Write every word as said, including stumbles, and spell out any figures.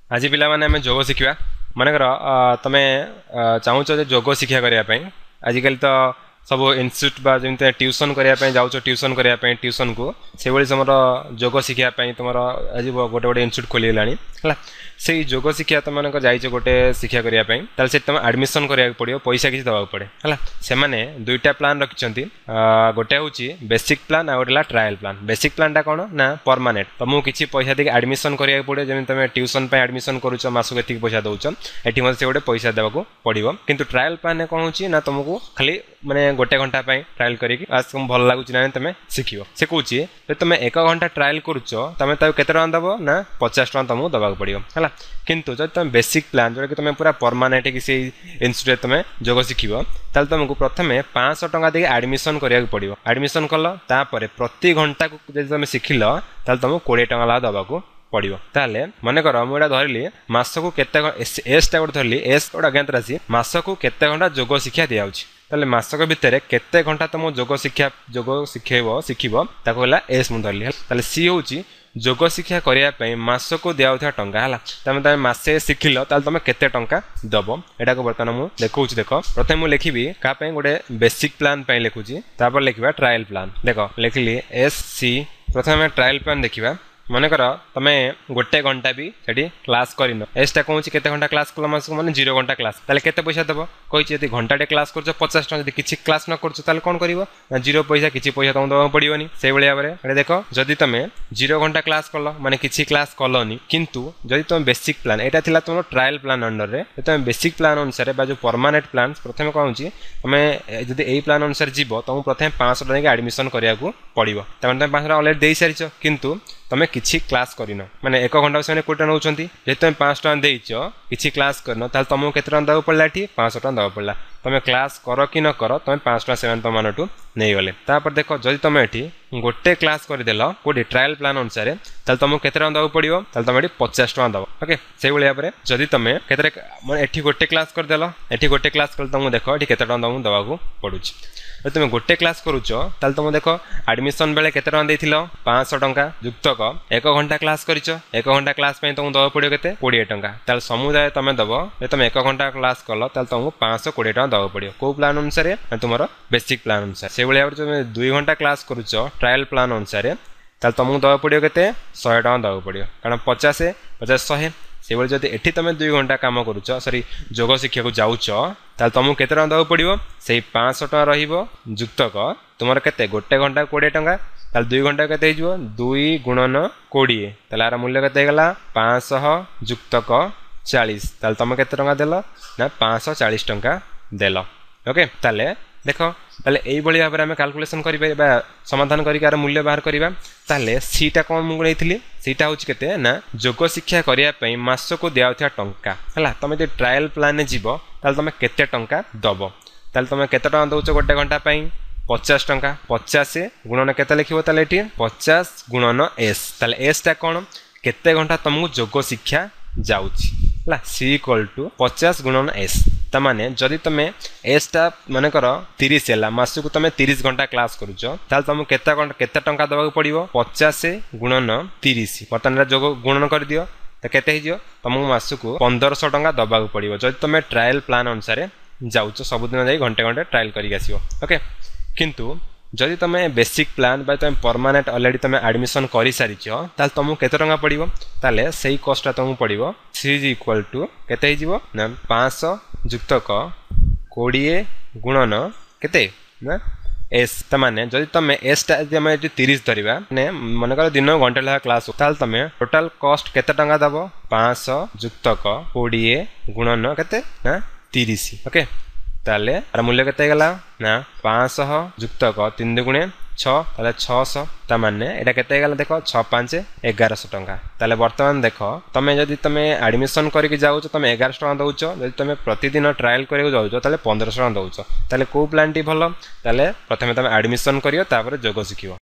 आज पिला माने आमे जोग शिखिबा मानेकर तमे चाहूच जे जोग शिक्षा करिया पई आजिकल तो सब इन्स्टिट्यूट बा जमिते ट्यूशन करिया पई जाउछ ट्यूशन करिया पई ट्यूशन को से बळी समर जोग शिक्षा पई तमर आज गोटे गोटे इन्स्टिट्यूट खोली लानी हला से जोग शिक्षा त मानक जाइछ गोटे शिक्षा करिया पई ताल से तम एडमिशन करिया पड़ियो पैसा किछ दबा पड़े हला से माने दुईटा प्लान रखिचंती गोटे होची बेसिक प्लान आ गोटेला ट्रायल प्लान बेसिक प्लान टा कोन ना परमानेंट तमु किछि पैसा देके एडमिशन करिया पड़े जेमि तमे ट्यूशन पे एडमिशन करूछ मासु केति पैसा दउछ एठी म से गोटे पैसा देबा को पड़ियो किंतु ट्रायल प्लान ने कोन होची ना तुमको खाली माने गोटे घंटा पई ट्रायल करी आज तुम भल लागुची ना तमे सिखियो से कहूची जे तमे एक घंटा ट्रायल करूछ तमे ताउ केते टका दबो ना पचास टका तमु दबा को पड़ियो हला किंतु जब तुम बेसिक प्लान जो कि तुम पूरा परमानेंट कि इन्स्टिट्यूट तुम जोग शिखिबो ताल तुमको प्रथमे पाँच सौ टका देके एडमिशन करिया पड़ियो एडमिशन कल तापर प्रति घंटा को जब तुम शिखिल ताल तुमको बीस टका ला दबा को पड़ियो ताले मने कर मु एटा धरली मासको केते एस टा गोटे धरली एस गोटे अज्ञात राशि मासको केते घंटा जोग शिक्षा दिया होची ताले मासक भितर केते घंटा तुम जोग शिक्षा जोग शिखेबो शिखिबो ताको होला एस मु धरली ताले सी होची जोग शिक्षा करिया पई मासको दियाउथा टंका हला तमे तमे मासे शिखिलो ताल तमे केते टंका दबो एटा को बर्तन मु देखौची देखो प्रथमे मु लिखिबी का पई गोटे बेसिक प्लान पई लिखुची तापर लिखिबा ट्रायल प्लान देखो लिखली एस सी प्रथमे ट्रायल प्लान देखिबा मने कर तमे गोटे घंटा भी सेठी क्लास करिनो एस्टा कहूची केते घंटा क्लास कला मास माने जीरो घंटा क्लास ताले केते पैसा देबो कहिची यदि घंटा टे क्लास करछ पचास टका यदि किछि क्लास न करछ ताले कोन करिवो ना जीरो पैसा किछि पैसा तम दबा पड़ियोनी से बळिया बारे एटा देखो जदि तमे जीरो घंटा क्लास करलो माने किछि क्लास कलोनी किंतु जदि तमे बेसिक प्लान एटा थिला तमरो ट्रायल प्लान अंडर रे तमे बेसिक प्लान अनुसार बा जो परमानेंट प्लान प्रथमे कहूची तमे जदि एई प्लान अनुसार जीवो तम प्रथमे पाँच सौ टका के एडमिशन करिया को पड़िवो तमे तमे पाँच सौ टका ऑलरेडी देई सारिछ किंतु तमे किछि क्लास करिनो माने एक घंटा से कोटा नउचंती जे तमे पाँच टका देइचो किछि क्लास करनो ताल तमो केते टका दबा पड़ला एठी पाँच सौ टका दबा पड़ला तमे क्लास करो कि न करो तमे पाँच टका सेवन तमानटू नै गले तापर देखो जदि तमे एठी गोटे क्लास कर देलो कोडी ट्रायल प्लान अनुसार ताल तमो केते टका दबा पड़ियो ताल तमे एठी पचास टका दबो ओके सेइ बलिया परे जदि तमे केते माने एठी गोटे क्लास कर देलो एठी गोटे क्लास कर तमो देखो एठी केते टका दमु दबा को पडुची जदि तमे गोटे क्लास करूछ ताल तमो देखो एडमिशन बेले केते टका देथिलो पाँच सौ टका युक्तक एक घंटा क्लास करिछ एक घंटा क्लास पे तुम दबा पड़ियो केते बीस टका ताल समुदाय तमे दबो जे तमे एक घंटा क्लास करलो ताल तुमको पाँच सौ बीस टका दबा पड़ियो को प्लान अनुसार तुमरो बेसिक प्लान अनुसार से बलिया तुम दो घंटा क्लास करूछ ट्रायल प्लान अनुसार ताल तुमको दबा पड़ियो केते सौ टका दबा पड़ियो कारण पचास पचास सौ से बळे जदि एठी तमे दो घंटा काम करूछ सॉरी जोग शिक्षा को जाउछ ताल तुमको केते टका दबा पड़ियो सेही पाँच सौ टका रहिबो युक्तक तुमरो केते गोटे घंटा बीस टका ताल दो घंटा केते हिजो दो गुणन बीस ताल आर मूल्य केते गला पाँच सौ युक्तक चालीस ताल तुम केते टका देलो ना पाँच सौ चालीस टका देलो ओके ताले देखो ताले एई बळी भाबरे हम कैलकुलेशन करि बा समाधान करि कार मूल्य बाहर करिबा ताले सीटा कोन मु गणैथिली सीटा होच केते ना जोग शिक्षा करिया पई मासको दियाउथिया टंका हला तमे जे ट्रायल प्लान ने जीवो ताल तमे केते टंका दबो ताल तमे केते टका दउछ गोटे घंटा पई पचास टंका पचास गुणन केते लिखिबो ताले एठी पचास गुणन एस ताले एस ता कोन केते घंटा तुमको जोग शिक्षा जाउची ला सी इक्वल टू पचास गुणन एस तमाने जदि तमे एस टा माने कर तीस हैला मासको तमे तीस घंटा क्लास करूछ ताल तुमको केते घंटा केते टंका दबा पड़िबो पचास गुणन तीस बर्तन जोग गुणन कर दियो त केते हिजियो तुमको मासको पंद्रह सौ टंका दबा पड़िबो जदि तमे ट्रायल प्लान अनुसार जाउछ सब दिन जाई घंटे घंटे ट्रायल करि आसीबो ओके किंतु जदि तमे बेसिक प्लान बा तमे परमानेंट ऑलरेडी तमे एडमिशन करि सारिछ ताल तुमको केते टंका पड़िबो ताले सेही कॉस्ट तुमको पड़िबो सी इज इक्वल टू केते हिजिबो ना पाँच सौ युक्तक बीस गुणन केते ना एस तमाने जदि तमे एस टा जे हम तीस धरिबा ने मन कर दिन घंटे ला क्लास ताल तमे टोटल कॉस्ट केते टंका दबो पाँच सौ युक्तक बीस गुणन केते ना तीस ओके ताले आर मूल्य केते गला ना पाँच सौ युक्तक तीन गुणे छह ताले छह सौ तमाने एटा केते गला देखो छह पाँच ग्यारह सौ टंका ताले वर्तमान देखो तमे जदि तमे एडमिशन करके जाउछ तमे ग्यारह सौ टंका दउछ जदि तमे प्रतिदिन ट्रायल करे जाउछ ताले पंद्रह सौ टंका दउछ ताले को प्लान टी भलो ताले प्रथमे तमे एडमिशन करियो तापर जोग शिखियो।